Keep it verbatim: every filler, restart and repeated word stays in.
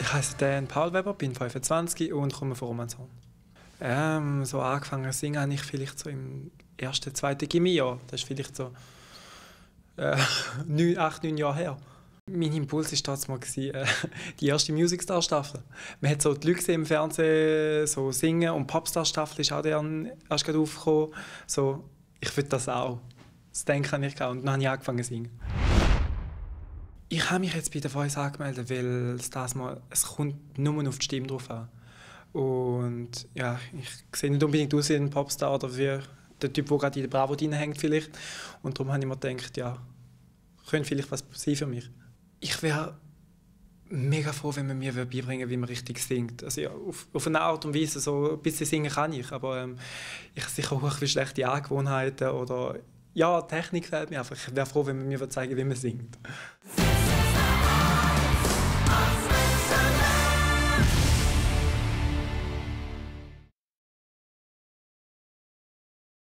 Ich heiße Dan Paul Weber, bin fünfundzwanzig und komme von Romanshorn. Ähm, so angefangen zu singen habe ich vielleicht so im ersten, zweiten Gimmi-Jahr. Das ist vielleicht so äh, neun, acht, neun Jahre her. Mein Impuls war damals mal äh, die erste Music Star Staffel. Man hat so die Leute im Fernsehen so singen und Popstar Staffel ist auch dann erst gerade aufgekommen. So, ich will das auch. Das denke ich auch. Und dann habe ich angefangen zu singen. Ich habe mich jetzt bei der Voice angemeldet, weil es das mal, es kommt nur auf die Stimme drauf an. Und ja, ich sehe nicht unbedingt aus wie ein Popstar oder wie der Typ, der gerade in der Bravo drin hängt vielleicht. Und darum habe ich mir gedacht, ja, könnte vielleicht was sein für mich. Ich wäre mega froh, wenn man mir beibringen würde, wie man richtig singt. Also ja, auf, auf eine Art und Weise, so ein bisschen singen kann ich, aber ähm, ich habe sicher auch schlechte Angewohnheiten oder ja, Technik fehlt mir einfach. Ich wäre froh, wenn man mir zeigen würde, wie man singt.